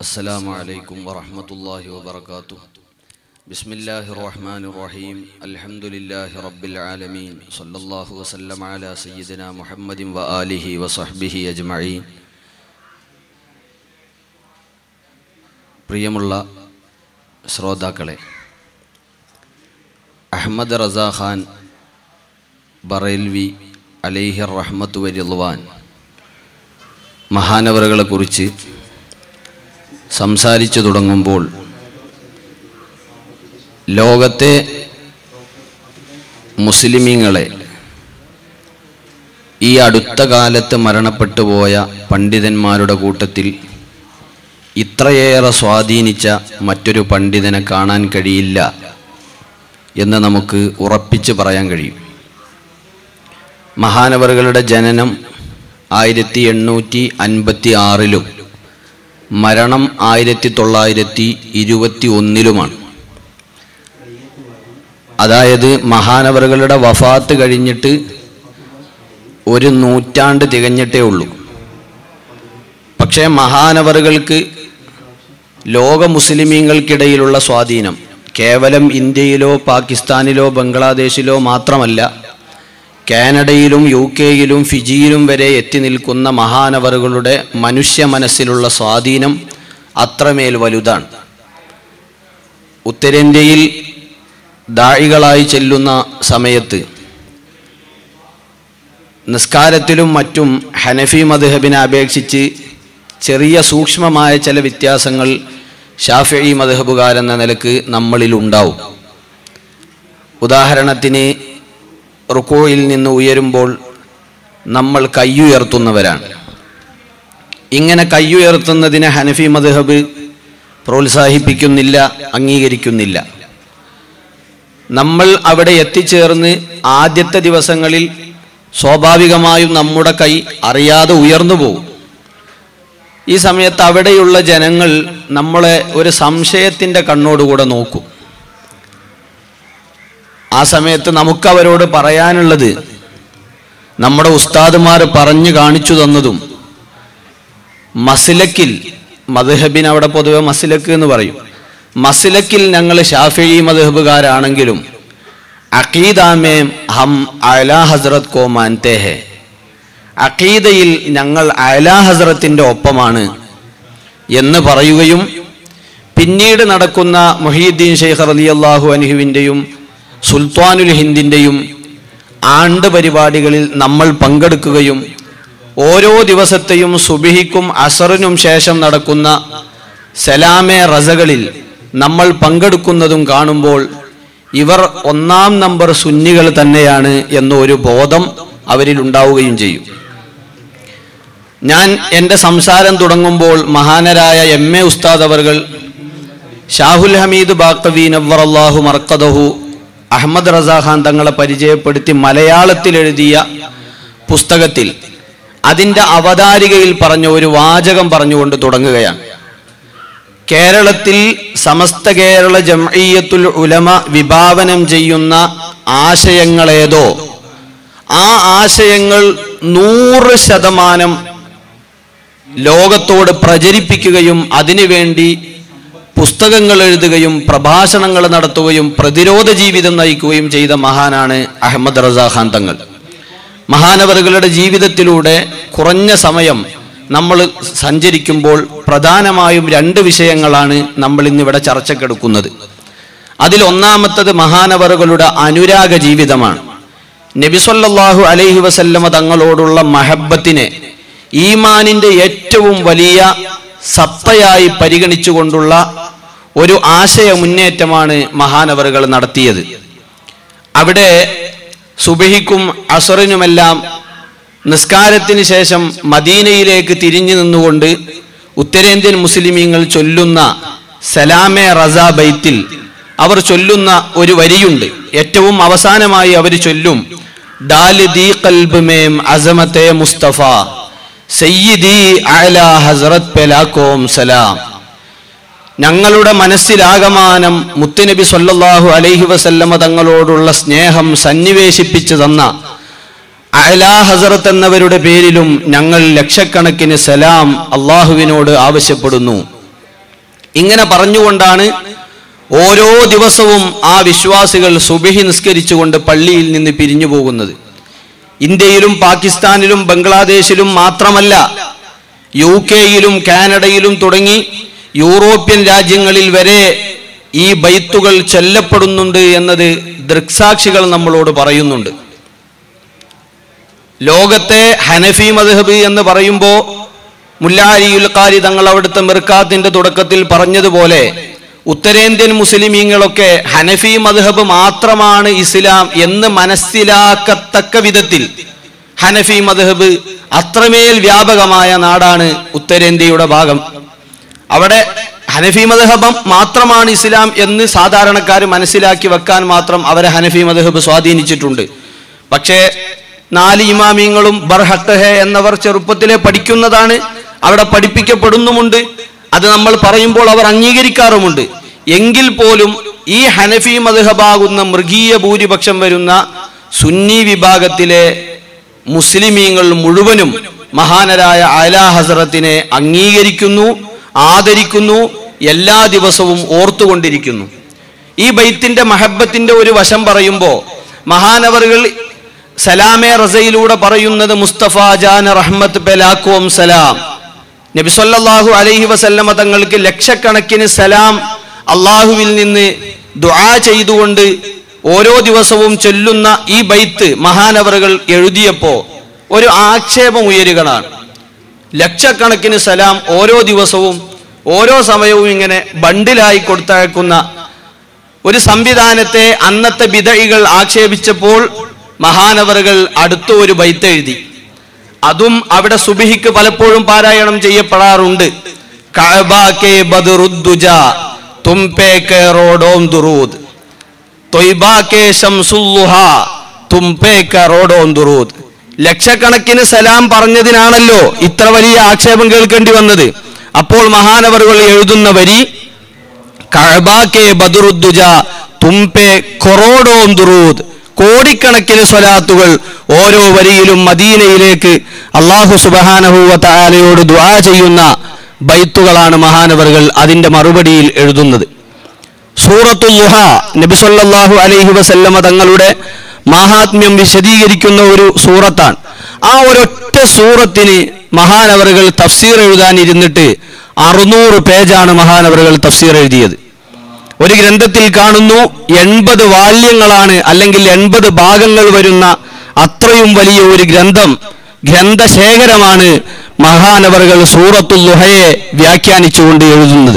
السلام عليكم ورحمة الله وبركاته. بسم الله الرحمن الرحيم. الحمد لله رب العالمين. صلى الله وسلم على سيدنا محمد وآله وصحبه أجمعين. പ്രിയമുള്ള ശ്രോതാക്കളെ, അഹമ്മദ് റസാ ഖാൻ ബറേൽവി അലൈഹി റഹ്മത്തു വരിദ്വാൻ മഹാനവറുകളെക്കുറിച്ച് സംസാരിച്ചു തുടങ്ങുമ്പോൾ ലോകത്തെ മുസ്ലിമീങ്ങളെ ഈ അടുത്ത കാലത്ത് മരണപ്പെട്ടു പോയ പണ്ഡിതന്മാരുടെ കൂട്ടത്തിൽ ഇത്രയേറെ സ്വാധീനിച്ച മറ്റൊരു പണ്ഡിതനെ കാണാൻ കഴിയില്ല എന്ന് നമുക്ക് ഉറപ്പിച്ച് പറയാൻ കഴിയും. മഹാനവറുകളുടെ ജനനം 1856-ലും മരണം 1921-ലുമാണ്. അതായത് മഹാനവറുകളുടെ വഫാത്ത് കഴിഞ്ഞിട്ട് ഒരു നൂറ്റാണ്ട് തികഞ്ഞിട്ടേ ഉള്ളൂ. പക്ഷേ മഹാനവറുകൾക്ക് ലോക മുസ്ലിമീങ്ങൾക്കിടയിലുള്ള സ്വാധീനം കേവലം ഇന്ത്യയിലോ പാകിസ്ഥാനിലോ ബംഗ്ലാദേശിലോ മാത്രമല്ല, കാനഡയിലും UK-യിലും ഫിജിയിലും വരെ എത്തി നിൽക്കുന്ന മഹാനവറുകളുടെ മനുഷ്യ മനസ്സിലുള്ള സ്വാധീനം അത്രമേൽ വലുതാണ്. ഉത്തരേന്ത്യയിൽ ദാഇകളായി ചെല്ലുന്ന സമയത്ത് നിസ്കാരത്തിലും മറ്റും ഹനഫി മദ്ഹബിനെ അപേക്ഷിച്ച് ചെറിയ സൂക്ഷ്മമായ ചില വ്യത്യാസങ്ങൾ ഷാഫിഈ മദ്ഹബുകാരെന്ന നിലക്ക് നമ്മളിലുണ്ടാവും. ഉദാഹരണത്തിന് റുകൂഇൽ നിന്ന് ഉയരുമ്പോൾ നമ്മൾ കയ്യുയർത്തുന്നവരാണ്. ഇങ്ങനെ കയ്യുയർത്തുന്നതിനെ ഹനഫി മദ്ഹബ് പ്രോത്സാഹിപ്പിക്കുന്നില്ല, അംഗീകരിക്കുന്നില്ല. നമ്മൾ അവിടെ എത്തിച്ചേർന്ന് ആദ്യത്തെ ദിവസങ്ങളിൽ സ്വാഭാവികമായും നമ്മുടെ കൈ അറിയാതെ ഉയർന്നു പോകും. ഈ സമയത്ത് അവിടെയുള്ള ജനങ്ങൾ നമ്മളെ ഒരു സംശയത്തിൻ്റെ കണ്ണോടുകൂടെ നോക്കും. ആ സമയത്ത് നമുക്കവരോട് പറയാനുള്ളത് നമ്മുടെ ഉസ്താദുമാർ പറഞ്ഞു കാണിച്ചു തന്നതും മസ്ലക്കിൽ, മദ്ഹബിന് അവിടെ പൊതുവെ മസ്ലക്ക് എന്ന് പറയും, മസ്ലക്കിൽ ഞങ്ങൾ ഷാഫിഈ മദ്ഹബുകാരാണെങ്കിലും അഖീദ മേ ഹം അലാ ഹസ്രത് കോ മാൻതേ ഹേ, അഖീദയിൽ ഞങ്ങൾ അലാ ഹസ്രത്തിൻ്റെ ഒപ്പമാണ് എന്ന് പറയുകയും പിന്നീട് നടക്കുന്ന മുഹീദ്ദീൻ ശൈഖ് റളിയല്ലാഹു അൻഹുവിൻ്റെയും സുൽത്താനുൽ ഹിന്ദിൻ്റെയും ആണ്ട് പരിപാടികളിൽ നമ്മൾ പങ്കെടുക്കുകയും ഓരോ ദിവസത്തെയും സുബഹിക്കും അസറിനും ശേഷം നടക്കുന്ന സലാമെ റസകളിൽ നമ്മൾ പങ്കെടുക്കുന്നതും കാണുമ്പോൾ ഇവർ ഒന്നാം നമ്പർ സുന്നികൾ തന്നെയാണ് എന്നൊരു ബോധം അവരിൽ ഉണ്ടാവുകയും ചെയ്യും. ഞാൻ എൻ്റെ സംസാരം തുടങ്ങുമ്പോൾ മഹാനരായ MA ഉസ്താദ് അവർകൾ ഷാഹുൽ ഹമീദ് ബാഖവി നവ്വറല്ലാഹു മർഖദഹു അഹമ്മദ് റസാ ഖാൻ തങ്ങളെ പരിചയപ്പെടുത്തി മലയാളത്തിൽ എഴുതിയ പുസ്തകത്തിൽ അതിൻ്റെ അവതാരികയിൽ പറഞ്ഞ ഒരു വാചകം പറഞ്ഞുകൊണ്ട് തുടങ്ങുകയാണ്. കേരളത്തിൽ സമസ്ത കേരള ജംഇയ്യത്തുൽ ഉലമ വിഭാവനം ചെയ്യുന്ന ആശയങ്ങളേതോ ആ ആശയങ്ങൾ 100% ലോകത്തോട് പ്രചരിപ്പിക്കുകയും അതിനുവേണ്ടി പുസ്തകങ്ങൾ എഴുതുകയും പ്രഭാഷണങ്ങൾ നടത്തുകയും പ്രതിരോധ ജീവിതം നയിക്കുകയും ചെയ്ത മഹാനാണ് അഹമ്മദ് റസാ ഖാൻ തങ്ങൾ. മഹാനവറുകളുടെ ജീവിതത്തിലൂടെ കുറഞ്ഞ സമയം നമ്മൾ സഞ്ചരിക്കുമ്പോൾ പ്രധാനമായും 2 വിഷയങ്ങളാണ് നമ്മൾ ഇന്നിവിടെ ചർച്ചക്കെടുക്കുന്നത്. അതിൽ ഒന്നാമത്തത് മഹാനവറുകളുടെ അനുരാഗ ജീവിതമാണ്. നബി സല്ലല്ലാഹു അലൈഹി വസല്ലമ തങ്ങളോടുള്ള മഹബ്ബത്തിനെ ഈമാനിൻ്റെ ഏറ്റവും വലിയ സത്തയായി പരിഗണിച്ചുകൊണ്ടുള്ള ഒരു ആശയ മുന്നേറ്റമാണ് മഹാനവറുകൾ നടത്തിയത്. അവിടെ സുബഹിക്കും അസറിനുമെല്ലാം നിസ്കാരത്തിന് ശേഷം മദീനയിലേക്ക് തിരിഞ്ഞു നിന്നുകൊണ്ട് ഉത്തരേന്ത്യൻ മുസ്ലിമീങ്ങൾ ചൊല്ലുന്ന സലാമെ റസാ ബൈത്തിൽ അവർ ചൊല്ലുന്ന ഒരു വരിയുണ്ട്. ഏറ്റവും അവസാനമായി അവർ ചൊല്ലും ഡാല് ദീ ഖൽബ് മേം അസമത്തെ മുസ്തഫ സയ്യിദി അലാ ഹസ്രത് പെലാക്കോം സലാം. ഞങ്ങളുടെ മനസ്സിലാകമാനം മുത്തുനബി സല്ലല്ലാഹു അലൈഹി വസല്ലമ തങ്ങളോടുള്ള സ്നേഹം സന്നിവേശിപ്പിച്ചു തന്ന അലാ ഹസ്രത്ത് എന്നവരുടെ പേരിലും ഞങ്ങൾ ലക്ഷക്കണക്കിന് സലാം അള്ളാഹുവിനോട് ആവശ്യപ്പെടുന്നു. ഇങ്ങനെ പറഞ്ഞുകൊണ്ടാണ് ഓരോ ദിവസവും ആ വിശ്വാസികൾ സുബഹി നിസ്കരിച്ചുകൊണ്ട് പള്ളിയിൽ നിന്ന് പിരിഞ്ഞു പോകുന്നത്. ഇന്ത്യയിലും പാകിസ്ഥാനിലും ബംഗ്ലാദേശിലും മാത്രമല്ല, UK-യിലും കാനഡയിലും തുടങ്ങി യൂറോപ്യൻ രാജ്യങ്ങളിൽ വരെ ഈ ബൈത്തുകൾ ചൊല്ലപ്പെടുന്നുണ്ട് എന്നത് ദൃക്സാക്ഷികൾ നമ്മളോട് പറയുന്നുണ്ട്. ലോകത്തെ ഹനഫി മദ്ഹബ് എന്ന് പറയുമ്പോൾ മുല്ലാ അലിയുൽ ഖാരി തങ്ങൾ അവിടുത്തെ മിർക്കാത്തിന്റെ തുടക്കത്തിൽ പറഞ്ഞതുപോലെ ഉത്തരേന്ത്യൻ മുസ്ലിമീങ്ങളൊക്കെ ഹനഫി മദ്ഹബ് മാത്രമാണ് ഇസ്ലാം എന്ന് മനസ്സിലാക്കത്തക്ക വിധത്തിൽ ഹനഫി മദ്ഹബ് അത്രമേൽ വ്യാപകമായ നാടാണ് ഉത്തരേന്ത്യയുടെ ഭാഗം. അവിടെ ഹനഫി മദ്ഹബ് മാത്രമാണ് ഇസ്ലാം എന്ന് സാധാരണക്കാർ മനസ്സിലാക്കി വെക്കാൻ മാത്രം അവരെ ഹനഫി മദ്ഹബ് സ്വാധീനിച്ചിട്ടുണ്ട്. പക്ഷേ 4 ഇമാമിങ്ങളും ബർഹഖ് എന്നവർ ചെറുപ്പത്തിലെ പഠിക്കുന്നതാണ്, അവിടെ പഠിപ്പിക്കപ്പെടുന്നുമുണ്ട്. അത് നമ്മൾ പറയുമ്പോൾ അവർ അംഗീകരിക്കാറുമുണ്ട്. എങ്കിൽ പോലും ഈ ഹനഫി മദ്ഹബാകുന്ന മൃഗീയ ഭൂരിപക്ഷം വരുന്ന സുന്നി വിഭാഗത്തിലെ മുസ്ലിമീങ്ങൾ മുഴുവനും മഹാനരായ ആലാ ഹസ്രത്തിനെ അംഗീകരിക്കുന്നു, ആദരിക്കുന്നു, എല്ലാ ദിവസവും ഓർത്തുകൊണ്ടിരിക്കുന്നു. ഈ ബൈത്തിന്റെ മഹബത്തിന്റെ ഒരു വശം പറയുമ്പോൾ മഹാനവറുകൾ സലാമെ റസയിലൂടെ പറയുന്നത് മുസ്തഫ ജാന റഹ്മത്ത് പെലാക്കും സലാം, നബി സല്ലല്ലാഹു അലൈഹി വസല്ലമ തങ്ങൾക്ക് ലക്ഷക്കണക്കിന് സലാം അള്ളാഹുവിൽ നിന്ന് ദുആ ചെയ്തുകൊണ്ട് ഓരോ ദിവസവും ചൊല്ലുന്ന ഈ ബൈത്ത് മഹാനവറുകൾ എഴുതിയപ്പോൾ ഒരു ആക്ഷേപം ഉയരുകയാണ്. ലക്ഷക്കണക്കിന് സലാം ഓരോ ദിവസവും ഓരോ സമയവും ഇങ്ങനെ ബണ്ടിലായി കൊടുത്തയക്കുന്ന ഒരു സംവിധാനത്തെ അന്നത്തെ ബിദഈകൾ ആക്ഷേപിച്ചപ്പോൾ മഹാനവറുകൾ അടുത്ത ഒരു ബൈത്ത് എഴുതി. അതും അവിടെ സുബ്ഹിക്ക് പലപ്പോഴും പാരായണം ചെയ്യപ്പെടാറുണ്ട്. കഅബ കെ ബദ്റുദ്ദുജ തും പേ കെ റോഡോം ദുറൂദ്, ത്വയ്ബ കെ ശംസുല്ലുഹ തും പേ കെ റോഡോം ദുറൂദ്. ലക്ഷക്കണക്കിന് സലാം പറഞ്ഞതിനാണല്ലോ ഇത്ര വലിയ ആക്ഷേപം കേൾക്കേണ്ടി വന്നത്. അപ്പോൾ മഹാനവറുകൾ എഴുതുന്ന വരി കഅബ കെ ബദ്റുദ്ദുജ തും പേ ഖറോഡോം ദുറൂദ്, കോടിക്കണക്കിന് സ്വലാത്തുകൾ ഓരോ വരിയിലും മദീനയിലേക്ക് അല്ലാഹു സുബ്ഹാനഹു വ തആലയോട് ദുആ ചെയ്യുന്ന ബൈത്തുകളാണ് മഹാനവറുകൾ അതിന്റെ മറുപടിയിൽ എഴുതുന്നത്. സൂറത്തുൽ ളുഹ നബി സല്ലല്ലാഹു അലൈഹി വസല്ലമ തങ്ങളുടെ മഹാത്മ്യം വിശദീകരിക്കുന്ന ഒരു സൂറത്താണ്. ആ ഒരൊറ്റ സൂറത്തിന് മഹാനവറുകൾ തഫ്സീർ എഴുതാൻ ഇരുന്നിട്ട് 600 പേജാണ് മഹാനവറുകൾ തഫ്സീർ എഴുതിയത്. ഒരു ഗ്രന്ഥത്തിൽ കാണുന്നു 80 വാല്യങ്ങളാണ്, അല്ലെങ്കിൽ 80 ഭാഗങ്ങൾ വരുന്ന അത്രയും വലിയ ഒരു ഗ്രന്ഥശേഖരമാണ് മഹാനവറുകൾ സൂറത്തുൽ ളുഹയെ വ്യാഖ്യാനിച്ചുകൊണ്ട് എഴുതുന്നത്.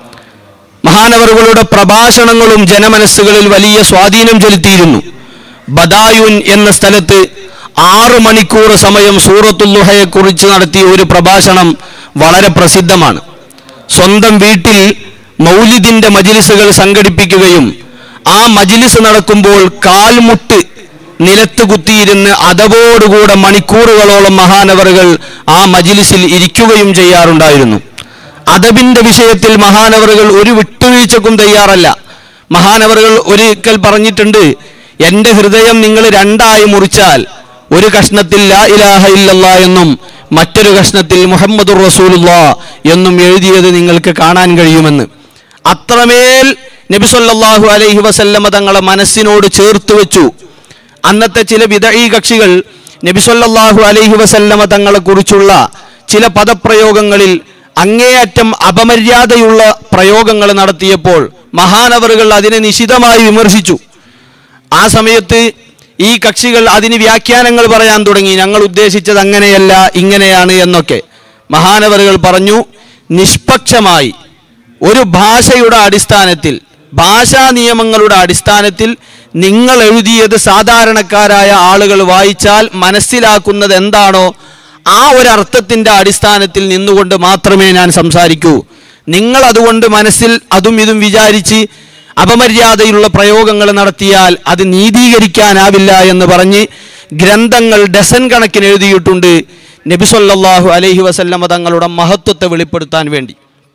മഹാനവറുകളുടെ പ്രഭാഷണങ്ങളും ജനമനസ്സുകളിൽ വലിയ സ്വാധീനം ചെലുത്തിയിരുന്നു. ബദായുൻ എന്ന സ്ഥലത്ത് 6 മണിക്കൂർ സമയം സൂറത്തുൽ ളുഹയെ കുറിച്ച് നടത്തിയ ഒരു പ്രഭാഷണം വളരെ പ്രസിദ്ധമാണ്. സ്വന്തം വീട്ടിൽ മൗലിദിന്റെ മജ്ലിസുകൾ സംഘടിപ്പിക്കുകയും ആ മജ്ലിസ് നടക്കുമ്പോൾ കാൽമുട്ട് നിലത്ത് കുത്തിയിരുന്ന് അതവോടുകൂടെ മണിക്കൂറുകളോളം മഹാനവറുകൾ ആ മജ്ലിസിൽ ഇരിക്കുകയും ചെയ്യാറുണ്ടായിരുന്നു. അദബിന്റെ വിഷയത്തിൽ മഹാനവറുകൾ ഒരു വിട്ടുവീഴ്ചക്കും തയ്യാറല്ല. മഹാനവറുകൾ ഒരിക്കൽ പറഞ്ഞിട്ടുണ്ട്, എന്റെ ഹൃദയം നിങ്ങൾ 2ആയി മുറിച്ചാൽ ഒരു കഷ്ണത്തിൽ ലാ ഇലാഹ ഇല്ലല്ലാഹ് എന്നും മറ്റൊരു കഷ്ണത്തിൽ മുഹമ്മദുർ റസൂലുള്ളാഹ് എന്നും എഴുതിയത് നിങ്ങൾക്ക് കാണാൻ കഴിയുമെന്ന്. അത്രമേൽ നബി സല്ലല്ലാഹു അലൈഹി വസല്ലമ തങ്ങളെ മനസ്സിനോട് ചേർത്ത് വെച്ചു. അന്നത്തെ ചില ബിദഈ കക്ഷികൾ നബി സല്ലല്ലാഹു അലൈഹി വസല്ലമ തങ്ങളെ കുറിച്ചുള്ള ചില പദപ്രയോഗങ്ങളിൽ അങ്ങേയറ്റം അപമര്യാദയുള്ള പ്രയോഗങ്ങൾ നടത്തിയപ്പോൾ മഹാനവറുകൾ അതിനെ നിശിതമായി വിമർശിച്ചു. ആ സമയത്ത് ഈ കക്ഷികൾ അതിന് വ്യാഖ്യാനങ്ങൾ പറയാൻ തുടങ്ങി, ഞങ്ങൾ ഉദ്ദേശിച്ചത് അങ്ങനെയല്ല ഇങ്ങനെയാണ് എന്നൊക്കെ. മഹാനവറുകൾ പറഞ്ഞു, നിഷ്പക്ഷമായി ഒരു ഭാഷയുടെ അടിസ്ഥാനത്തിൽ, ഭാഷാ നിയമങ്ങളുടെ അടിസ്ഥാനത്തിൽ നിങ്ങൾ എഴുതിയത് സാധാരണക്കാരായ ആളുകൾ വായിച്ചാൽ മനസ്സിലാക്കുന്നത് എന്താണോ ആ ഒരർത്ഥത്തിന്റെ അടിസ്ഥാനത്തിൽ നിന്നുകൊണ്ട് മാത്രമേ ഞാൻ സംസാരിക്കൂ. നിങ്ങൾ അതുകൊണ്ട് മനസ്സിൽ അതും ഇതും വിചാരിച്ച് അപമര്യാദയുള്ള പ്രയോഗങ്ങൾ നടത്തിയാൽ അത് നീതീകരിക്കാനാവില്ല എന്ന് പറഞ്ഞ് ഗ്രന്ഥങ്ങൾ ഡസൻ കണക്കിന് എഴുതിയിട്ടുണ്ട് നബി സല്ലല്ലാഹു അലൈഹി വസല്ലമ തങ്ങളുടെ മഹത്വത്തെ വെളിപ്പെടുത്താൻ വേണ്ടി.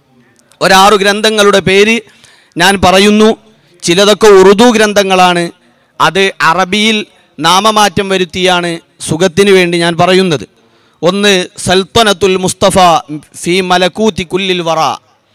6 ഗ്രന്ഥങ്ങളുടെ പേര് ഞാൻ പറയുന്നു. ചിലതൊക്കെ ഉറുദു ഗ്രന്ഥങ്ങളാണ്, അത് അറബിയിൽ നാമമാറ്റം വരുത്തിയാണ് സുഖത്തിന് വേണ്ടി ഞാൻ പറയുന്നത്. ഒന്ന് സൽത്തനത്തുൽ മുസ്തഫ ഫി മലകൂതി കുല്ലിൽ വറ,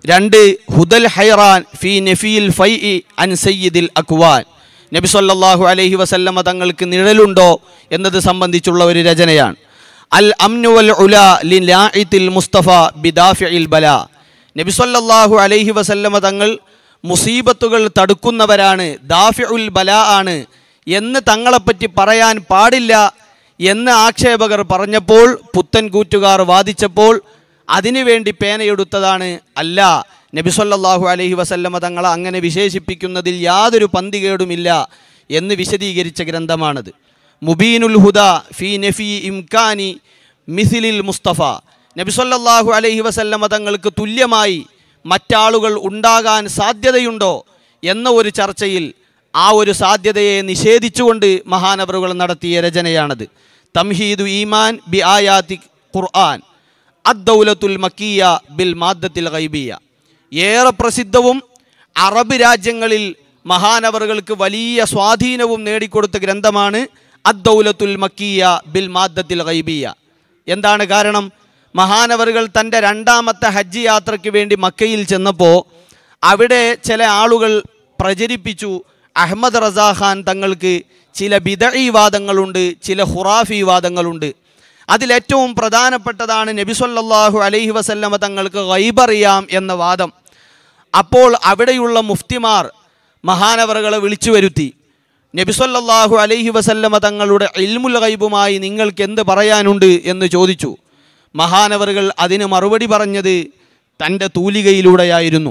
2 ഹുദൽ ഹൈറാൻ ഫി നഫീൽ ഫൈഇ അൻ സയ്യിദിൽ അക്വാൻ. നബി സല്ലല്ലാഹു അലൈഹി വസല്ലമ തങ്ങൾക്ക് നിഴലുണ്ടോ എന്നത് സംബന്ധിച്ചുള്ള ഒരു രചനയാണ്. അൽ അംനു വൽ ഉലാ ലിലാഇത്തിൽ മുസ്തഫ ബിദാഫിഇൽ ബലാ. നബി സല്ലല്ലാഹു അലൈഹി വസല്ലമ തങ്ങൾ മുസീബത്തുകൾ തടുക്കുന്നവരാണ്, ദാഫിഉൽ ബലാ ആണ് എന്ന് തങ്ങളെപ്പറ്റി പറയാൻ പാടില്ല എന്ന് ആക്ഷേപകർ പറഞ്ഞപ്പോൾ, പുത്തൻകൂറ്റുകാർ വാദിച്ചപ്പോൾ അതിനുവേണ്ടി പേനയെടുത്തതാണ്. അല്ല, നബി സല്ലല്ലാഹു അലൈഹി വസല്ലമ തങ്ങളെ അങ്ങനെ വിശേഷിപ്പിക്കുന്നതിൽ യാതൊരു പന്തികേടുമില്ല എന്ന് വിശദീകരിച്ച ഗ്രന്ഥമാണത്. മുബീനുൽ ഹുദ ഫി നഫി ഇംകാനി മിസിലിൽ മുസ്തഫ. നബി സല്ലല്ലാഹു അലൈഹി വസല്ലമ തങ്ങൾക്ക് തുല്യമായി മറ്റാളുകൾ ഉണ്ടാകാൻ സാധ്യതയുണ്ടോ എന്ന ഒരു ചർച്ചയിൽ ആ ഒരു സാധ്യതയെ നിഷേധിച്ചുകൊണ്ട് മഹാനവറുകൾ നടത്തിയ രചനയാണത്. തംഹീദു ഈമാൻ ബി ആയാതി ഖുർആൻ അദ്ദൗലത്തുൽ മക്കിയ ബിൽ മാദ്ദത്തിൽ ഗൈബിയ. ഏറെ പ്രസിദ്ധവും അറബ് രാജ്യങ്ങളിൽ മഹാനവറുകൾക്ക് വലിയ സ്വാധീനവും നേടിക്കൊടുത്ത ഗ്രന്ഥമാണ് അദ്ദൗലത്തുൽ മക്കിയ ബിൽ മാദ്ദത്തിൽ ഗൈബിയ. എന്താണ് കാരണം? മഹാനവറുകൾ തൻ്റെ 2ാമത്തെ ഹജ്ജ് യാത്രയ്ക്ക് വേണ്ടി മക്കയിൽ ചെന്നപ്പോൾ അവിടെ ചില ആളുകൾ പ്രചരിപ്പിച്ചു, അഹമ്മദ് റസാ ഖാൻ തങ്ങൾക്ക് ചില ബിദഈ വാദങ്ങളുണ്ട്, ചില ഖുറാഫി വാദങ്ങളുണ്ട്. അതിലേറ്റവും പ്രധാനപ്പെട്ടതാണ് നബി സല്ലല്ലാഹു അലൈഹി വസല്ലമ തങ്ങൾക്ക് ഗൈബറിയാം എന്ന വാദം. അപ്പോൾ അവിടെയുള്ള മുഫ്തിമാർ മഹാനവറുകളെ വിളിച്ചു വരുത്തി. നബി സല്ലല്ലാഹു അലൈഹി വസല്ലമ തങ്ങളുടെ ഇൽമുൽ ഗൈബുമായി നിങ്ങൾക്ക് എന്ത് പറയാനുണ്ട് എന്ന് ചോദിച്ചു. മഹാനവറുകൾ അതിന് മറുപടി പറഞ്ഞത് തൻ്റെ തൂലികയിലൂടെയായിരുന്നു.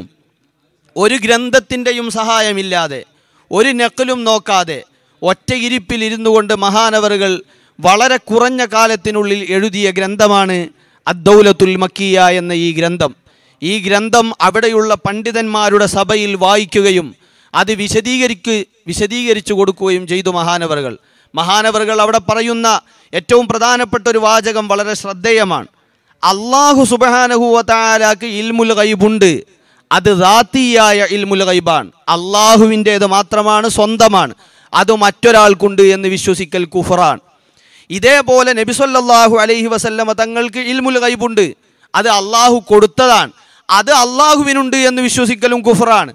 ഒരു ഗ്രന്ഥത്തിൻ്റെയും സഹായമില്ലാതെ, ഒരു നഖലും നോക്കാതെ ഒറ്റയിരിപ്പിലിരുന്നു കൊണ്ട് മഹാനവറുകൾ വളരെ കുറഞ്ഞ കാലത്തിനുള്ളിൽ എഴുതിയ ഗ്രന്ഥമാണ് അദ്ദൗലത്തുൽ മക്കിയ എന്ന ഈ ഗ്രന്ഥം. ഈ ഗ്രന്ഥം അവിടെയുള്ള പണ്ഡിതന്മാരുടെ സഭയിൽ വായിക്കുകയും അത് വിശദീകരിച്ചു കൊടുക്കുകയും ചെയ്തു മഹാനവറുകൾ. മഹാനവറുകൾ അവിടെ പറയുന്ന ഏറ്റവും പ്രധാനപ്പെട്ട ഒരു വാചകം വളരെ ശ്രദ്ധേയമാണ്. അല്ലാഹു സുബ്ഹാനഹു വ തആലക്ക് ഇൽമുൽ ഗൈബുണ്ട്, അത് ദാത്തിയായ ഇൽമുൽ ഗൈബാണ്, അള്ളാഹുവിൻ്റേത് മാത്രമാണ്, സ്വന്തമാണ്, അത് മറ്റൊരാൾക്കുണ്ട് എന്ന് വിശ്വസിക്കൽ കുഫറാണ്. ഇതേപോലെ നബി സല്ലല്ലാഹു അലൈഹി വസല്ലമ തങ്ങൾക്ക് ഇൽമുൽ ഗൈബുണ്ട്, അത് അള്ളാഹു കൊടുത്തതാണ്, അത് അള്ളാഹുവിനുണ്ട് എന്ന് വിശ്വസിക്കലും കുഫറാണ്.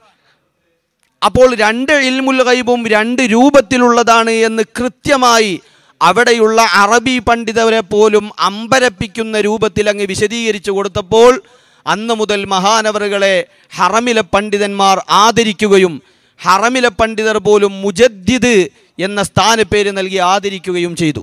അപ്പോൾ 2 ഇൽമുൽ ഗൈബും 2 രൂപത്തിലുള്ളതാണ് എന്ന് കൃത്യമായി അവിടെയുള്ള അറബി പണ്ഡിതരെ പോലും അമ്പരപ്പിക്കുന്ന രൂപത്തിൽ അങ്ങ് വിശദീകരിച്ചു കൊടുത്തപ്പോൾ അന്ന് മുതൽ മഹാനവറുകളെ ഹറമിലെ പണ്ഡിതന്മാർ ആദരിക്കുകയും ഹറമിലെ പണ്ഡിതർ പോലും മുജദ്ദിദ് എന്ന സ്ഥാനപ്പേര് നൽകി ആദരിക്കുകയും ചെയ്തു.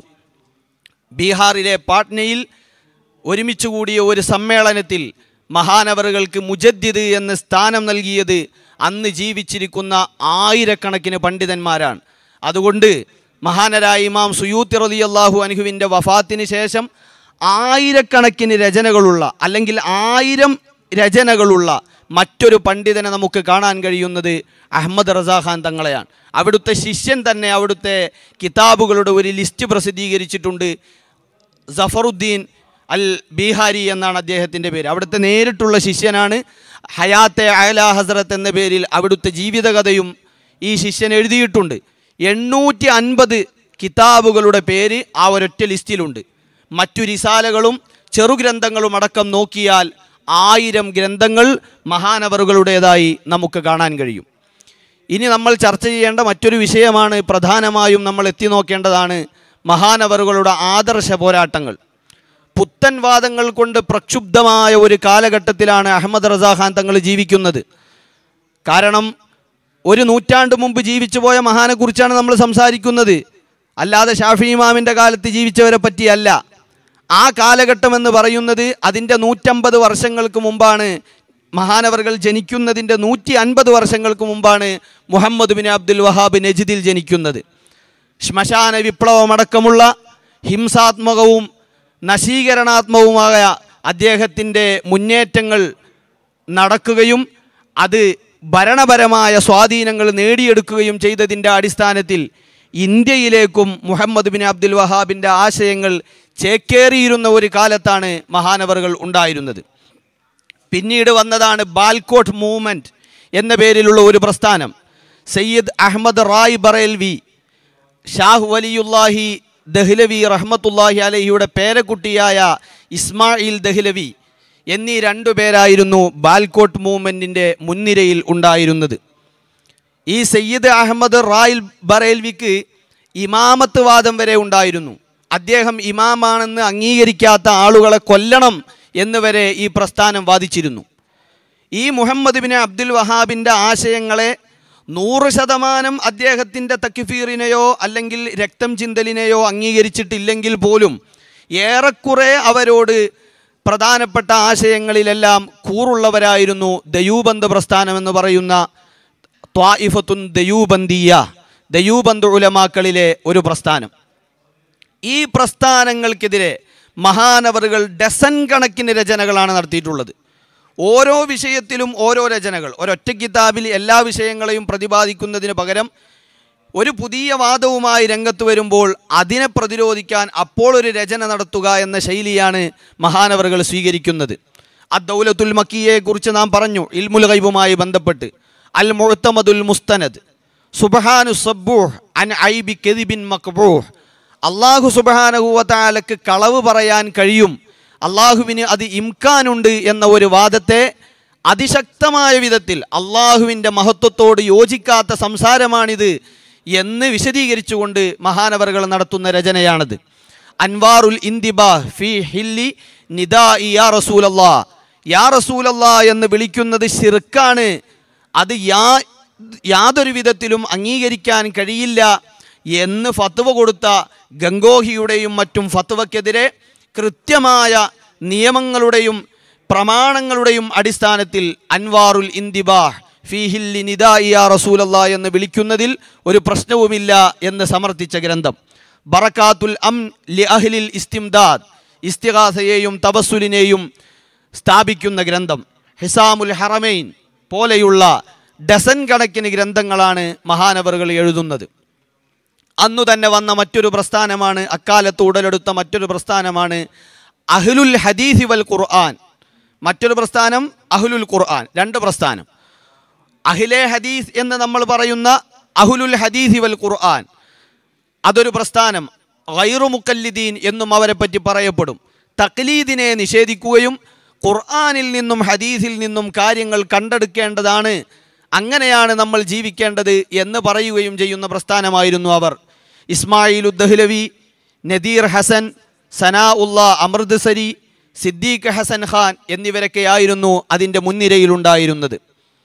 ബീഹാറിലെ പാട്നയിൽ ഒരുമിച്ച് കൂടിയ ഒരു സമ്മേളനത്തിൽ മഹാനവറുകൾക്ക് മുജദ്ദിദ് എന്ന സ്ഥാനം നൽകിയത് അന്ന് ജീവിച്ചിരിക്കുന്ന ആയിരക്കണക്കിന് പണ്ഡിതന്മാരാണ്. അതുകൊണ്ട് മഹാനരായ ഇമാം സുയൂത്തി റളിയല്ലാഹു അൻഹുവിൻ്റെ വഫാത്തിന് ശേഷം ആയിരക്കണക്കിന് രചനകളുള്ള അല്ലെങ്കിൽ 1000 രചനകളുള്ള മറ്റൊരു പണ്ഡിതനെ നമുക്ക് കാണാൻ കഴിയുന്നത് അഹമ്മദ് റസാ ഖാൻ തങ്ങളെയാണ്. അവിടുത്തെ ശിഷ്യൻ തന്നെ അവിടുത്തെ കിതാബുകളുടെ ഒരു ലിസ്റ്റ് പ്രസിദ്ധീകരിച്ചിട്ടുണ്ട്. സഫറുദ്ദീൻ അൽ ബീഹാരി എന്നാണ് അദ്ദേഹത്തിൻ്റെ പേര്. അവിടുത്തെ നേരിട്ടുള്ള ശിഷ്യനാണ്. ഹയാത്തെ അയല ഹസ്രത്ത് എന്ന പേരിൽ അവിടുത്തെ ജീവിതകഥയും ഈ ശിഷ്യൻ എഴുതിയിട്ടുണ്ട്. 850 കിതാബുകളുടെ പേര് ആ ഒരൊറ്റ ലിസ്റ്റിലുണ്ട്. മറ്റു റിസാലകളും ചെറുഗ്രന്ഥങ്ങളും അടക്കം നോക്കിയാൽ 1000 ഗ്രന്ഥങ്ങൾ മഹാനവറുകളുടേതായി നമുക്ക് കാണാൻ കഴിയും. ഇനി നമ്മൾ ചർച്ച ചെയ്യേണ്ട മറ്റൊരു വിഷയമാണ്, പ്രധാനമായും നമ്മൾ എത്തി നോക്കേണ്ടതാണ് മഹാനവറുകളുടെ ആദർശ പോരാട്ടങ്ങൾ. പുത്തൻവാദങ്ങൾ കൊണ്ട് പ്രക്ഷുബ്ധമായ ഒരു കാലഘട്ടത്തിലാണ് അഹമ്മദ് റസാ ഖാൻ തങ്ങൾ ജീവിക്കുന്നത്. കാരണം ഒരു നൂറ്റാണ്ട് മുമ്പ് ജീവിച്ചു പോയ മഹാനെക്കുറിച്ചാണ് നമ്മൾ സംസാരിക്കുന്നത്, അല്ലാതെ ഷാഫി ഇമാമിൻ്റെ കാലത്ത് ജീവിച്ചവരെ പറ്റിയല്ല. ആ കാലഘട്ടം എന്ന് പറയുന്നത് അതിൻ്റെ 150 വർഷങ്ങൾക്ക് മുമ്പാണ്. മഹാനവറുകൾ ജനിക്കുന്നതിൻ്റെ 150 വർഷങ്ങൾക്ക് മുമ്പാണ് മുഹമ്മദ് ബിൻ അബ്ദുൽ വഹാബ് നജിദിൽ ജനിക്കുന്നത്. ശ്മശാന വിപ്ലവമടക്കമുള്ള ഹിംസാത്മകവും നശീകരണാത്മകവുമായ അദ്ദേഹത്തിൻ്റെ മുന്നേറ്റങ്ങൾ നടക്കുകയും അത് ഭരണപരമായ സ്വാധീനങ്ങൾ നേടിയെടുക്കുകയും ചെയ്തതിൻ്റെ അടിസ്ഥാനത്തിൽ ഇന്ത്യയിലേക്കും മുഹമ്മദ് ബിൻ അബ്ദുൽ വഹാബിൻ്റെ ആശയങ്ങൾ ചേക്കേറിയിരുന്ന ഒരു കാലത്താണ് മഹാനവറുകൾ ഉണ്ടായിരുന്നത്. പിന്നീട് വന്നതാണ് ബാൽക്കോട്ട് മൂവ്മെൻറ്റ് എന്ന പേരിലുള്ള ഒരു പ്രസ്ഥാനം. സയ്യിദ് അഹമ്മദ് റായ് ബറേൽവി, ഷാഹ് വലിയുല്ലാഹി ദഹ്ലവി റഹ്മത്തുല്ലാഹി അലൈഹിയുടെ പേരക്കുട്ടിയായ ഇസ്മായിൽ ദഹ്ലവി എന്നീ രണ്ടുപേരായിരുന്നു ബാൽക്കോട്ട് മൂവ്മെൻറ്റിൻ്റെ മുൻനിരയിൽ ഉണ്ടായിരുന്നത്. ഈ സയ്യിദ് അഹമ്മദ് റായിൽ ബറേൽവിക്ക് ഇമാമത്ത് വാദം വരെ ഉണ്ടായിരുന്നു. അദ്ദേഹം ഇമാമാണെന്ന് അംഗീകരിക്കാത്ത ആളുകളെ കൊല്ലണം എന്നുവരെ ഈ പ്രസ്ഥാനം വാദിച്ചിരുന്നു. ഈ മുഹമ്മദ് ബിൻ അബ്ദുൽ വഹാബിൻ്റെ ആശയങ്ങളെ 100% അദ്ദേഹത്തിൻ്റെ തക്ഫീറിനെയോ അല്ലെങ്കിൽ രക്തം ചിന്തലിനെയോ അംഗീകരിച്ചിട്ടില്ലെങ്കിൽ പോലും ഏറെക്കുറെ അവരോട് പ്രധാനപ്പെട്ട ആശയങ്ങളിലെല്ലാം കൂറുള്ളവരായിരുന്നു ദയൂബന്ദ് പ്രസ്ഥാനമെന്ന് പറയുന്ന ത്വായിഫത്തുൻ ദയൂബന്ദിയ, ദയൂബന്ദ് ഉലമാക്കളിലെ ഒരു പ്രസ്ഥാനം. ഈ പ്രസ്ഥാനങ്ങൾക്കെതിരെ മഹാനവറുകൾ ഡസൻ കണക്കിന് രചനകളാണ് നടത്തിയിട്ടുള്ളത്. ഓരോ വിഷയത്തിലും ഓരോ രചനകൾ. ഒരൊറ്റ കിതാബിൽ എല്ലാ വിഷയങ്ങളെയും പ്രതിപാദിക്കുന്നതിന് പകരം ഒരു പുതിയ വാദവുമായി രംഗത്ത് വരുമ്പോൾ അതിനെ പ്രതിരോധിക്കാൻ അപ്പോൾ ഒരു രചന നടത്തുക എന്ന ശൈലിയാണ് മഹാനവറുകൾ സ്വീകരിക്കുന്നത്. അദ്ദൗലത്തുൽ മക്കിയെക്കുറിച്ച് നാം പറഞ്ഞു, ഇൽമുൽ ഗൈബുമായി ബന്ധപ്പെട്ട്. അൽ മുഅ്തമദുൽ മുസ്തനദ്, സുബ്ഹാനു സബ്ബൂഹ് അൻ ഐബി കദിബിൻ മക്ബൂഹ്. അല്ലാഹു സുബ്ഹാനഹു വ തആലക്ക് കളവ് പറയാൻ കഴിയും, അള്ളാഹുവിന് അത് ഇംകാനുണ്ട് എന്ന ഒരു വാദത്തെ അതിശക്തമായ വിധത്തിൽ അള്ളാഹുവിൻ്റെ മഹത്വത്തോട് യോജിക്കാത്ത സംസാരമാണിത് എന്ന് വിശദീകരിച്ചുകൊണ്ട് മഹാനവറുകൾ നടത്തുന്ന രചനയാണത്. അൻവാറുൽ ഇന്തിബാഹ് ഫി ഹില്ലി നിദാഇ യാ റസൂലല്ലാഹ്. യാ റസൂലല്ലാഹ് എന്ന് വിളിക്കുന്നത് ശിർക്കാണ്, അത് യാതൊരു വിധത്തിലും അംഗീകരിക്കാൻ കഴിയില്ല എന്ന് ഫത്വ കൊടുത്ത ഗംഗോഹിയുടെയും മറ്റും ഫത്വക്കെതിരെ കൃത്യമായ നിയമങ്ങളുടെയും പ്രമാണങ്ങളുടെയും അടിസ്ഥാനത്തിൽ അൻവാറുൽ ഇന്തിബാഹ് ഫീ ഹില്ലി നിദാഇ യാ റസൂലല്ലാഹ് എന്ന് വിളിക്കുന്നതിൽ ഒരു പ്രശ്നവുമില്ല എന്ന് സമർത്ഥിച്ച ഗ്രന്ഥം. ബറകാത്തുൽ അം ലി അഹ്ലിൽ ഇസ്തിംദാദ്, ഇസ്തിഗാസയെയും തവസ്സുലിനെയും സ്ഥാപിക്കുന്ന ഗ്രന്ഥം. ഹിസാമുൽ ഹറമൈൻ പോലെയുള്ള ഡസൻ കണക്കിന് ഗ്രന്ഥങ്ങളാണ് മഹാനവറുകൾ എഴുതുന്നത്. അന്നു തന്നെ വന്ന മറ്റൊരു പ്രസ്ഥാനമാണ്, അക്കാലത്ത് ഉടലെടുത്ത മറ്റൊരു പ്രസ്ഥാനമാണ് അഹ്ലുൽ ഹദീസ് വൽ ഖുർആൻ. മറ്റൊരു പ്രസ്ഥാനം അഹ്ലുൽ ഖുർആൻ. രണ്ട് പ്രസ്ഥാനം. അഹ്ലെ ഹദീസ് എന്ന് നമ്മൾ പറയുന്ന അഹ്ലുൽ ഹദീസ് വൽ ഖുർആൻ അതൊരു പ്രസ്ഥാനം. ഗൈറു മുഖല്ലിദീൻ എന്നും അവരെ പറ്റി പറയപ്പെടും. തഖ്ലീദിനെ നിഷേധിക്കുകയും ഖുർആനിൽ നിന്നും ഹദീസിൽ നിന്നും കാര്യങ്ങൾ കണ്ടെടുക്കേണ്ടതാണ്, അങ്ങനെയാണ് നമ്മൾ ജീവിക്കേണ്ടത് എന്ന് പറയുകയും ചെയ്യുന്ന പ്രസ്ഥാനമായിരുന്നു അവർ. ഇസ്മായിൽ ഉദ്ദഹ്ലവി, നദീർ ഹസൻ, സനാഉല്ലാ അമൃത്സരി, സിദ്ദീഖ് ഹസൻ ഖാൻ എന്നിവരൊക്കെയായിരുന്നു അതിൻ്റെ മുൻനിരയിലുണ്ടായിരുന്നത്.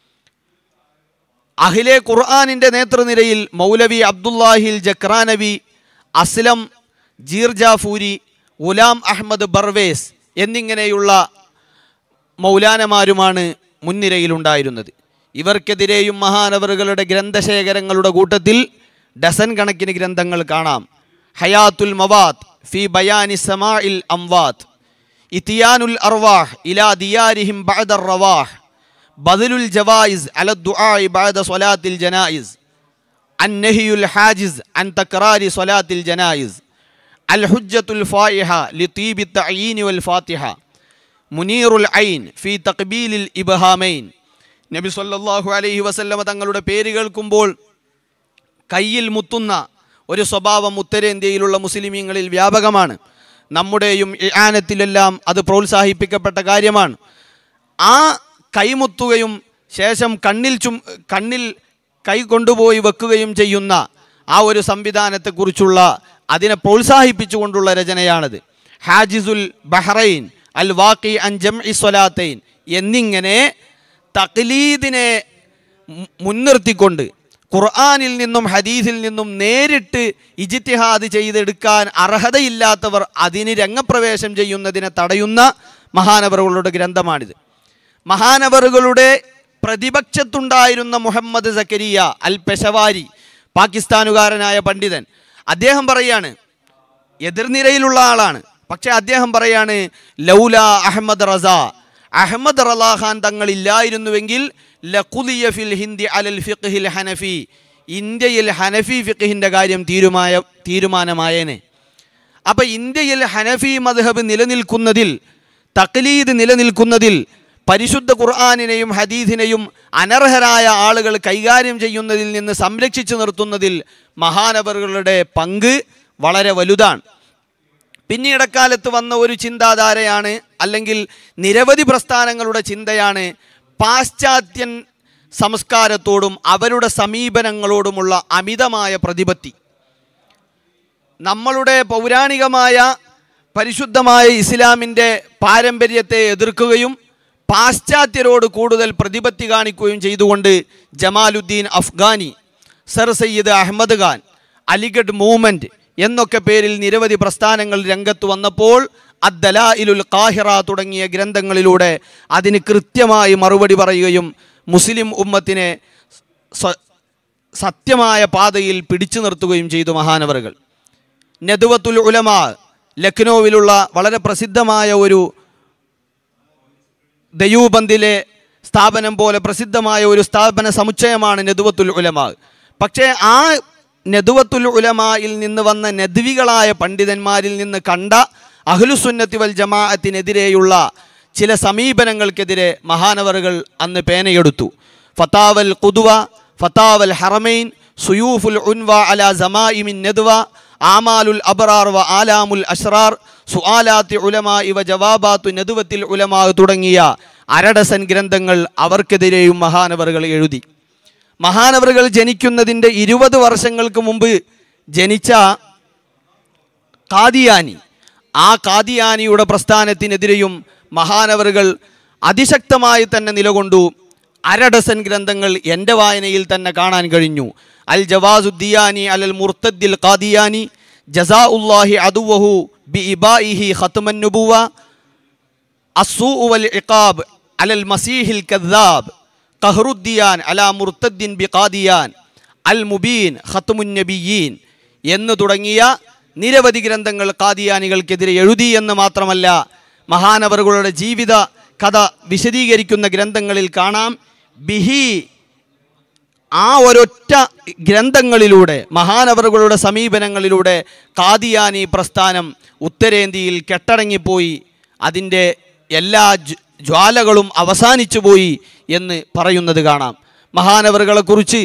അഹ്ലെ ഖുർആനിൻ്റെ നേതൃനിരയിൽ മൗലവി അബ്ദുല്ലാഹിൽ ജക്രാനവി, അസ്ലം ജീർജാഫൂരി, ഗുലാം അഹമ്മദ് ബർവേസ് എന്നിങ്ങനെയുള്ള മൗലാനമാരുമാണ് മുൻനിരയിലുണ്ടായിരുന്നത്. ഇവർക്കെതിരെയും മഹാനവറുകളുടെ ഗ്രന്ഥശേഖരങ്ങളുടെ കൂട്ടത്തിൽ ഡസൻ കണക്കിന് ഗ്രന്ഥങ്ങൾ കാണാം. ഹയാത്തുൽ മവാത്ത് ഫി ബയാനി സമാഇൽ അംവാത്ത്, ഇത്തിയാനുൽ അർവാഹ് ഇലാ ദിയാരിഹിം ബഅദർ റവാഹ്, ബദലുൽ ജവായിസ് അല ദുആഇ ബഅദ സ്വലാത്തിൽ ജനായിസ്, അന്നഹിയുൽ ഹാജിസ് അൻ തക്റാരി സ്വലാത്തിൽ ജനായിസ്, അൽ ഹുജ്ജത്തുൽ ഫായിഹ ലിതീബി തഅയീൻ വൽ ഫാത്തിഹ, മുനീറുൽ ഐൻ ഫി തഖ്ബീലിൽ ഇബ്ഹാമൈൻ. നബി സല്ലല്ലാഹു അലൈഹി വസല്ലമ തങ്ങളുടെ പേര് കേൾക്കുമ്പോൾ കയ്യിൽ മുത്തുന്ന ഒരു സ്വഭാവം ഉത്തരേന്ത്യയിലുള്ള മുസ്ലിമീങ്ങളിൽ വ്യാപകമാണ്. നമ്മുടെയും ഇആനത്തിലെല്ലാം അത് പ്രോത്സാഹിപ്പിക്കപ്പെട്ട കാര്യമാണ്. ആ കൈമുത്തുകയും ശേഷം കണ്ണിൽ കൈ കൊണ്ടുപോയി വെക്കുകയും ചെയ്യുന്ന ആ ഒരു സംവിധാനത്തെക്കുറിച്ചുള്ള അതിനെ പ്രോത്സാഹിപ്പിച്ചുകൊണ്ടുള്ള രചനയാണത്. ഹാജിസുൽ ബഹ്റൈൻ, അൽ വാഖി അൻ ജംഇ സ്വലാത്തൈൻ എന്നിങ്ങനെ തഖ്ലീദിനെ മുൻനിർത്തിക്കൊണ്ട് ഖുർആനിൽ നിന്നും ഹദീസിൽ നിന്നും നേരിട്ട് ഇജ്തിഹാദ് ചെയ്തെടുക്കാൻ അർഹതയില്ലാത്തവർ അതിന് രംഗപ്രവേശം ചെയ്യുന്നതിനെ തടയുന്ന മഹാനവറുകളുടെ ഗ്രന്ഥമാണിത്. മഹാനവറുകളുടെ പ്രതിപക്ഷത്തുണ്ടായിരുന്ന മുഹമ്മദ് സക്കരിയ അൽ പെഷവാരി, പാകിസ്ഥാനുകാരനായ പണ്ഡിതൻ, അദ്ദേഹം പറയാണ്, എതിർനിരയിലുള്ള ആളാണ്, പക്ഷെ അദ്ദേഹം പറയാണ്, ലൗല അഹമ്മദ് റസ, അഹമ്മദ് റളാ ഖാൻ തങ്ങളില്ലായിരുന്നുവെങ്കിൽ ലഖുലിയ ഫിൽ ഹിന്ദി അലൽ ഫിഖ്ഹിൽ ഹനഫി, ഇന്ത്യയിൽ ഹനഫി ഫിഖ്ഹിൻ്റെ കാര്യം തീരുമാനമായേനെ. അപ്പം ഇന്ത്യയിൽ ഹനഫി മദ്ഹബ് നിലനിൽക്കുന്നതിൽ, തഖ്ലീദ് നിലനിൽക്കുന്നതിൽ, പരിശുദ്ധ ഖുർആനിനെയും ഹദീസിനെയും അനർഹരായ ആളുകൾ കൈകാര്യം ചെയ്യുന്നതിൽ നിന്ന് സംരക്ഷിച്ചു നിർത്തുന്നതിൽ മഹാനവറുകളുടെ പങ്ക് വളരെ വലുതാണ്. പിന്നീടക്കാലത്ത് വന്ന ഒരു ചിന്താധാരയാണ്, അല്ലെങ്കിൽ നിരവധി പ്രസ്ഥാനങ്ങളുടെ ചിന്തയാണ് പാശ്ചാത്യൻ സംസ്കാരത്തോടും അവരുടെ സമീപനങ്ങളോടുമുള്ള അമിതമായ പ്രതിപത്തി. നമ്മളുടെ പൗരാണികമായ പരിശുദ്ധമായ ഇസ്ലാമിൻ്റെ പാരമ്പര്യത്തെ എതിർക്കുകയും പാശ്ചാത്യരോട് കൂടുതൽ പ്രതിപത്തി കാണിക്കുകയും ചെയ്തുകൊണ്ട് ജമാലുദ്ദീൻ അഫ്ഗാനി, സർ സയ്യിദ് അഹമ്മദ് ഖാൻ, അലിഗഡ് മൂവ്മെൻറ്റ് എന്നൊക്കെ പേരിൽ നിരവധി പ്രസ്ഥാനങ്ങൾ രംഗത്ത് വന്നപ്പോൾ അദ്ദലായിലുൽ ഖാഹിറ തുടങ്ങിയ ഗ്രന്ഥങ്ങളിലൂടെ അതിന് കൃത്യമായി മറുപടി പറയുകയും മുസ്ലിം ഉമ്മത്തിനെ സത്യമായ പാതയിൽ പിടിച്ചു നിർത്തുകയും ചെയ്തു മഹാനവറുകൾ. നദ്വത്തുൽ ഉലമാ, ലക്നൗവിലുള്ള വളരെ പ്രസിദ്ധമായ ഒരു ദയൂബന്ദിലെ സ്ഥാപനം പോലെ പ്രസിദ്ധമായ ഒരു സ്ഥാപന സമുച്ചയമാണ് നദ്വത്തുൽ ഉലമാ. പക്ഷേ ആ നദ്വത്തുൽ ഉലമായിൽ നിന്ന് വന്ന നദ്വികളായ പണ്ഡിതന്മാരിൽ നിന്ന് കണ്ട അഹ്ലുസുന്നത്തി വൽ ജമാഅത്തിനെതിരെയുള്ള ചില സമീപനങ്ങൾക്കെതിരെ മഹാനവറുകൾ അന്ന് പേനയെടുത്തു. ഫതാവൽ ഖുദ്വ, ഫതാവൽ ഹറമൈൻ, സുയൂഫുൽ ഉൻവ അലാ സമാഇമിൻ നദ്വ, ആമാലുൽ അബ്റാർ വ ആലാമുൽ അഷ്റാർ, സുആലാത്തി ഉലമാഇ വ ജവാബാത്തു നദ്വത്തിൽ ഉലമാ തുടങ്ങിയ അരഡസൻ ഗ്രന്ഥങ്ങൾ അവർക്കെതിരെയും മഹാനവറുകൾ എഴുതി. മഹാനവറുകൾ ജനിക്കുന്നതിൻ്റെ 20 വർഷങ്ങൾക്ക് മുമ്പ് ജനിച്ച ഖാദിയാനി, ആ ഖാദിയാനിയുടെ പ്രസ്ഥാനത്തിനെതിരെയും മഹാനവറുകൾ അതിശക്തമായി തന്നെ നിലകൊണ്ടു. അരഡസൻ ഗ്രന്ഥങ്ങൾ എൻ്റെ വായനയിൽ തന്നെ കാണാൻ കഴിഞ്ഞു. അൽ ജവാസുദ്ദിയാനി അലൽ മുർത്തദ്ദിൽ ഖാദിയാനി, ജസാഉല്ലാഹി അദുവഹു ബി ഇബാഇഹി ഖത്മൻ നുബുവ, അസ്സൂഉ വൽ ഇഖാബ് അലൽ മസീഹിൽ കദ്ദാബ്, ഖഹ്റുദ്ദിയാൻ അലാ മുർത്തദ്ദിൻ ബി ഖാദിയാൻ, അൽ മുബീൻ ഖത്മുൻ നബിയീൻ എന്ന് തുടങ്ങിയ നിരവധി ഗ്രന്ഥങ്ങൾ ഖാദിയാനികൾക്കെതിരെ എഴുതി എന്ന് മാത്രമല്ല, മഹാനവറുകളുടെ ജീവിത കഥ വിശദീകരിക്കുന്ന ഗ്രന്ഥങ്ങളിൽ കാണാം. ബിഹി, ആ ഒരൊറ്റ ഗ്രന്ഥങ്ങളിലൂടെ മഹാനവറുകളുടെ സമീപനങ്ങളിലൂടെ ഖാദിയാനി പ്രസ്ഥാനം ഉത്തരേന്ത്യയിൽ കെട്ടടങ്ങിപ്പോയി, അതിൻ്റെ എല്ലാ ജ്വാലകളും അവസാനിച്ചു പോയി എന്ന് പറയുന്നത് കാണാം. മഹാനവറുകളെക്കുറിച്ച്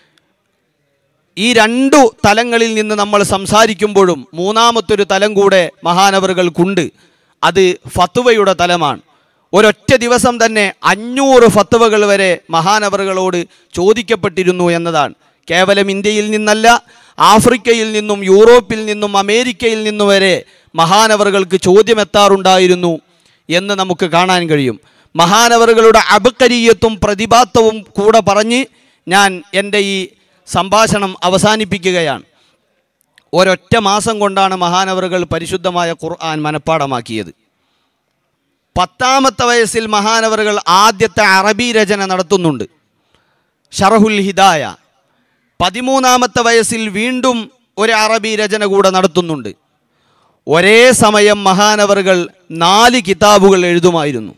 ഈ 2 തലങ്ങളിൽ നിന്ന് നമ്മൾ സംസാരിക്കുമ്പോഴും മൂന്നാമത്തൊരു തലം കൂടെ മഹാനവറുകൾക്കുണ്ട്. അത് ഫത്വയുടെ തലമാണ്. ഒരൊറ്റ ദിവസം തന്നെ 500 ഫത്വകൾ വരെ മഹാനവറുകളോട് ചോദിക്കപ്പെട്ടിരുന്നു എന്നതാണ്. കേവലം ഇന്ത്യയിൽ നിന്നല്ല, ആഫ്രിക്കയിൽ നിന്നും യൂറോപ്പിൽ നിന്നും അമേരിക്കയിൽ നിന്നും വരെ മഹാനവറുകൾക്ക് ചോദ്യമെത്താറുണ്ടായിരുന്നു എന്ന് നമുക്ക് കാണാൻ കഴിയും. മഹാനവറുകളുടെ അബ്ഖരിയത്തും പ്രതിഭാത്തവും കൂടെ പറഞ്ഞ് ഞാൻ എൻ്റെ ഈ സംഭാഷണം അവസാനിപ്പിക്കുകയാണ്. ഒരൊറ്റ മാസം കൊണ്ടാണ് മഹാനവറുകൾ പരിശുദ്ധമായ ഖുർആൻ മനഃപ്പാടമാക്കിയത്. 10ാമത്തെ വയസ്സിൽ മഹാനവറുകൾ ആദ്യത്തെ അറബി രചന നടത്തുന്നുണ്ട്, ഷറഹുൽ ഹിദായ. 13ാമത്തെ വയസ്സിൽ വീണ്ടും ഒരു അറബി രചന കൂടെ നടത്തുന്നുണ്ട്. ഒരേ സമയം മഹാനവറുകൾ 4 കിതാബുകൾ എഴുതുമായിരുന്നു.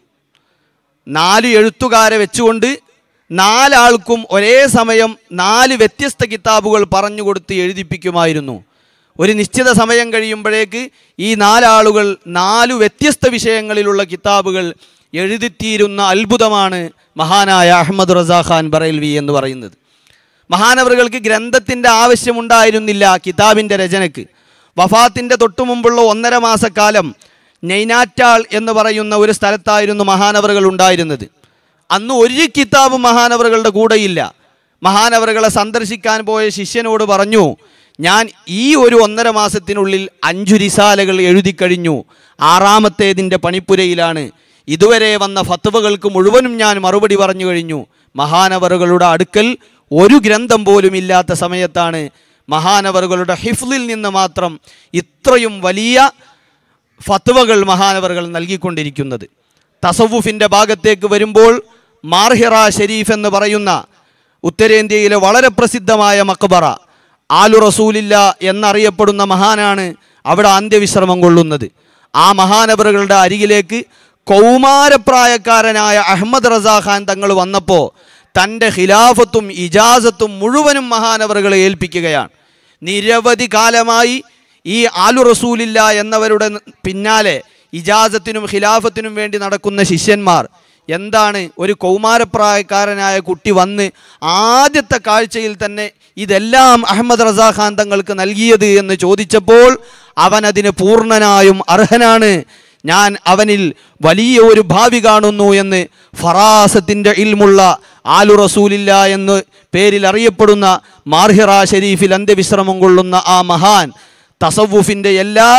4 എഴുത്തുകാരെ വെച്ചുകൊണ്ട് 4 ആൾക്കും ഒരേ സമയം 4 വ്യത്യസ്ത കിതാബുകൾ പറഞ്ഞുകൊടുത്ത് എഴുതിപ്പിക്കുമായിരുന്നു. ഒരു നിശ്ചിത സമയം കഴിയുമ്പോഴേക്ക് ഈ 4 ആളുകൾ 4 വ്യത്യസ്ത വിഷയങ്ങളിലുള്ള കിതാബുകൾ എഴുതിത്തീരുന്ന അത്ഭുതമാണ് മഹാനായ അഹമ്മദ് റസാ ഖാൻ ബറേൽവി എന്ന് പറയുന്നത്. മഹാനവറുകൾക്ക് ഗ്രന്ഥത്തിൻ്റെ ആവശ്യമുണ്ടായിരുന്നില്ല കിതാബിൻ്റെ രചനയ്ക്ക്. വഫാത്തിൻ്റെ തൊട്ടു മുമ്പുള്ള 1.5 മാസക്കാലം നൈനാറ്റാൾ എന്ന് പറയുന്ന ഒരു സ്ഥലത്തായിരുന്നു മഹാനവറുകൾ ഉണ്ടായിരുന്നത്. അന്ന് ഒരു കിതാബ് മഹാനവറുകളുടെ കൂടെയില്ല. മഹാനവറുകളെ സന്ദർശിക്കാൻ പോയ ശിഷ്യനോട് പറഞ്ഞു, ഞാൻ ഈ ഒരു 1.5 മാസത്തിനുള്ളിൽ 5 റിസാലകൾ എഴുതി കഴിഞ്ഞു, 6ാമത്തേതിൻ്റെ പണിപ്പുരയിലാണ്. ഇതുവരെ വന്ന ഫത്വകൾക്ക് മുഴുവനും ഞാൻ മറുപടി പറഞ്ഞു കഴിഞ്ഞു. മഹാനവറുകളുടെ അടുക്കൽ ഒരു ഗ്രന്ഥം പോലും ഇല്ലാത്ത സമയത്താണ് മഹാനവറുകളുടെ ഹിഫ്ലിൽ നിന്ന് മാത്രം ഇത്രയും വലിയ ഫത്വകൾ മഹാനവറുകൾ നൽകിക്കൊണ്ടിരിക്കുന്നത്. തസവുഫിൻ്റെ ഭാഗത്തേക്ക് വരുമ്പോൾ മാർഹിറ ഷെരീഫ് എന്ന് പറയുന്ന ഉത്തരേന്ത്യയിലെ വളരെ പ്രസിദ്ധമായ മക്ബറ, ആലു റസൂലില്ല എന്നറിയപ്പെടുന്ന മഹാനാണ് അവിടെ അന്ത്യവിശ്രമം കൊള്ളുന്നത്. ആ മഹാനവറുകളുടെ അരികിലേക്ക് കൗമാരപ്രായക്കാരനായ അഹമ്മദ് റസാ ഖാൻ തങ്ങൾ വന്നപ്പോൾ തൻ്റെ ഖിലാഫത്തും ഇജാസത്തും മുഴുവനും മഹാനവറുകളെ ഏൽപ്പിക്കുകയാണ്. നിരവധി കാലമായി ഈ ആലു റസൂലില്ല എന്നവരുടെ പിന്നാലെ ഇജാസത്തിനും ഖിലാഫത്തിനും വേണ്ടി നടക്കുന്ന ശിഷ്യന്മാർ എന്താണ്, ഒരു കൗമാരപ്രായക്കാരനായ കുട്ടി വന്ന് ആദ്യത്തെ കാഴ്ചയിൽ തന്നെ ഇതെല്ലാം അഹമ്മദ് റസാ ഖാൻ തങ്ങൾക്ക് നൽകിയത് എന്ന് ചോദിച്ചപ്പോൾ അവൻ അതിന് പൂർണ്ണനായും അർഹനാണ്. ഞാൻ അവനിൽ വലിയ ഒരു ഭാവി കാണുന്നു എന്ന് ഫറാസത്തിൻ്റെ ഇൽമുള്ള ആലു റസൂലില്ല എന്ന് പേരിൽ അറിയപ്പെടുന്ന മാർഹിറ ഷരീഫിൽ അന്ത്യവിശ്രമം കൊള്ളുന്ന ആ മഹാൻ തസവുഫിൻ്റെ എല്ലാ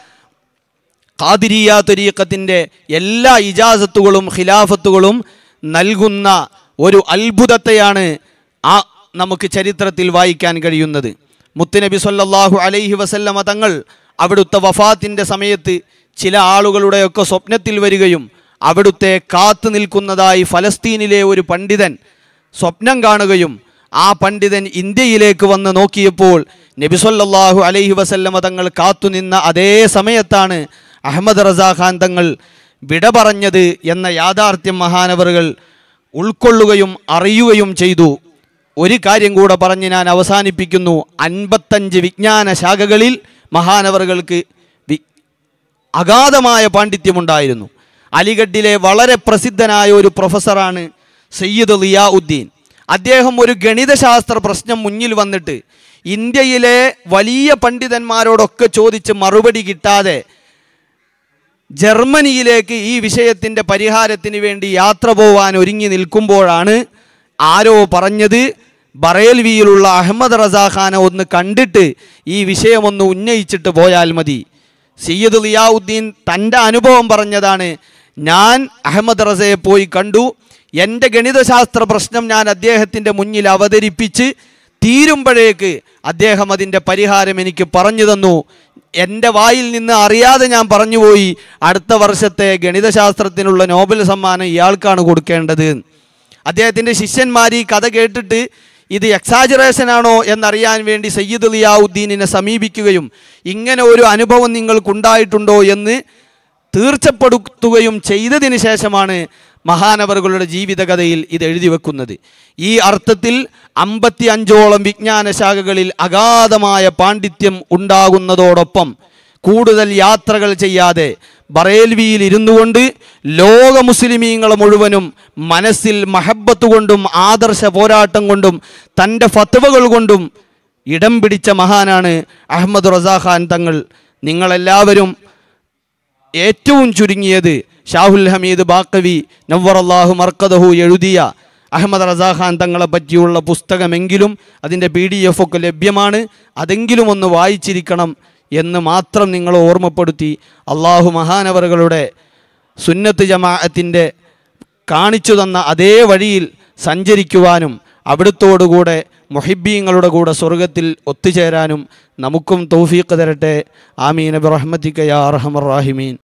ഖാദിരിയ ത്വരീഖത്തിൻ്റെ എല്ലാ ഇജാസത്തുകളും ഖിലാഫത്തുകളും നൽകുന്ന ഒരു അത്ഭുതത്തെയാണ് നമുക്ക് ചരിത്രത്തിൽ വായിക്കാൻ കഴിയുന്നത്. മുത്തുനബി സല്ലല്ലാഹു അലൈഹി വസല്ലമ തങ്ങൾ അവിടുത്തെ വഫാത്തിൻ്റെ സമയത്ത് ചില ആളുകളുടെയൊക്കെ സ്വപ്നത്തിൽ വരികയും അവിടുത്തെ കാത്തു നിൽക്കുന്നതായി ഫലസ്തീനിലെ ഒരു പണ്ഡിതൻ സ്വപ്നം കാണുകയും ആ പണ്ഡിതൻ ഇന്ത്യയിലേക്ക് വന്ന് നോക്കിയപ്പോൾ നബി സല്ലല്ലാഹു അലൈഹി വസല്ലമ തങ്ങൾ കാത്തുനിന്ന അതേ സമയത്താണ് അഹമ്മദ് റസാ ഖാൻ തങ്ങൾ വിട പറഞ്ഞത് എന്ന യാഥാർത്ഥ്യം മഹാനവറുകൾ ഉൾക്കൊള്ളുകയും അറിയുകയും ചെയ്തു. ഒരു കാര്യം കൂടെ പറഞ്ഞ് ഞാൻ അവസാനിപ്പിക്കുന്നു. 55 വിജ്ഞാന ശാഖകളിൽ മഹാനവറുകൾക്ക് അഗാധമായ പാണ്ഡിത്യമുണ്ടായിരുന്നു. അലിഗഡിലെ വളരെ പ്രസിദ്ധനായ ഒരു പ്രൊഫസറാണ് സയ്യിദ് ളിയാഉദ്ദീൻ. അദ്ദേഹം ഒരു ഗണിതശാസ്ത്ര പ്രശ്നം മുന്നിൽ വന്നിട്ട് ഇന്ത്യയിലെ വലിയ പണ്ഡിതന്മാരോടൊക്കെ ചോദിച്ച് മറുപടി കിട്ടാതെ ജർമ്മനിയിലേക്ക് ഈ വിഷയത്തിൻ്റെ പരിഹാരത്തിന് വേണ്ടി യാത്ര പോവാൻ ഒരുങ്ങി നിൽക്കുമ്പോഴാണ് ആരോ പറഞ്ഞത്, ബറേൽവിയിലുള്ള അഹമ്മദ് റസാ ഖാനെ ഒന്ന് കണ്ടിട്ട് ഈ വിഷയമൊന്ന് ഉന്നയിച്ചിട്ട് പോയാൽ മതി. സയ്യിദ് ളിയാഉദ്ദീൻ തൻ്റെ അനുഭവം പറഞ്ഞതാണ്. ഞാൻ അഹമ്മദ് റസയെ പോയി കണ്ടു. എൻ്റെ ഗണിതശാസ്ത്ര പ്രശ്നം ഞാൻ അദ്ദേഹത്തിൻ്റെ മുന്നിൽ അവതരിപ്പിച്ച് തീരുമ്പോഴേക്ക് അദ്ദേഹം അതിൻ്റെ പരിഹാരം എനിക്ക് പറഞ്ഞു തന്നു. എൻ്റെ വായിൽ നിന്ന് അറിയാതെ ഞാൻ പറഞ്ഞുപോയി, അടുത്ത വർഷത്തെ ഗണിതശാസ്ത്രത്തിനുള്ള നോബൽ സമ്മാനം ഇയാൾക്കാണ് കൊടുക്കേണ്ടത്. അദ്ദേഹത്തിൻ്റെ ശിഷ്യന്മാർ ഈ കഥ കേട്ടിട്ട് ഇത് എക്സാജറേഷൻ ആണോ എന്നറിയാൻ വേണ്ടി സയ്യിദ് ളിയാഉദ്ദീനിനെ സമീപിക്കുകയും ഇങ്ങനെ ഒരു അനുഭവം നിങ്ങൾക്കുണ്ടായിട്ടുണ്ടോ എന്ന് തീർച്ചപ്പെടുത്തുകയും ചെയ്തതിന് ശേഷമാണ് മഹാനവറുകളുടെ ജീവിതകഥയിൽ ഇത് എഴുതി വെക്കുന്നത്. ഈ അർത്ഥത്തിൽ 55ഓളം വിജ്ഞാന ശാഖകളിൽ അഗാധമായ പാണ്ഡിത്യം ഉണ്ടാകുന്നതോടൊപ്പം കൂടുതൽ യാത്രകൾ ചെയ്യാതെ ബറേൽവിയിൽ ഇരുന്നു കൊണ്ട് ലോക മുസ്ലിമീങ്ങളെ മുഴുവനും മനസ്സിൽ മഹബത്ത് കൊണ്ടും ആദർശ പോരാട്ടം കൊണ്ടും തൻ്റെ ഫത്വകൾ കൊണ്ടും ഇടം പിടിച്ച മഹാനാണ് അഹമ്മദ് റസാ ഖാൻ തങ്ങൾ. നിങ്ങളെല്ലാവരും ഏറ്റവും ചുരുങ്ങിയത് ഷാഹുൽ ഹമീദ് ബാക്കവി നവ്വറല്ലാഹു മർക്കദഹു എഴുതിയ അഹമ്മദ് റസാ ഖാൻ തങ്ങളെ പറ്റിയുള്ള പുസ്തകമെങ്കിലും അതിൻ്റെ PDF ഒക്കെ ലഭ്യമാണ്. അതെങ്കിലും ഒന്ന് വായിച്ചിരിക്കണം എന്ന് മാത്രം നിങ്ങളെ ഓർമ്മപ്പെടുത്തി അള്ളാഹു മഹാനവറുകളുടെ സുന്നത്ത് ജമാഅത്തിൻ്റെ കാണിച്ചു തന്ന അതേ വഴിയിൽ സഞ്ചരിക്കുവാനും അവിടുത്തോടുകൂടെ മുഹിബ്ബീങ്ങളുടെ കൂടെ സ്വർഗത്തിൽ ഒത്തുചേരാനും നമുക്കും തൗഫീഖ് തരട്ടെ. ആമീൻ ബിറഹ്മതിക യാ അർഹമർ റാഹിമീൻ.